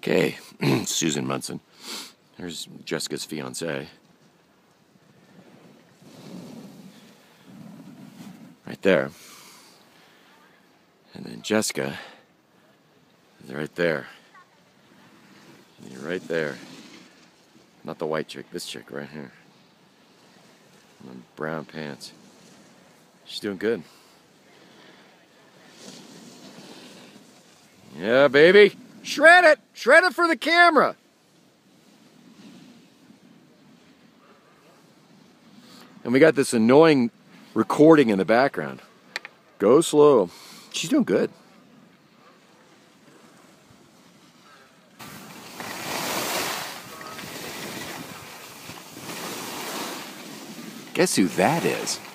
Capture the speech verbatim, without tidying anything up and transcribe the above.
Okay, Susan Munson. There's Jessica's fiance. Right there. And then Jessica is right there. You're right there. Not the white chick, this chick right here. In the brown pants. She's doing good. Yeah, baby. Shred it! Shred it for the camera! And we got this annoying recording in the background. Go slow. She's doing good. Guess who that is?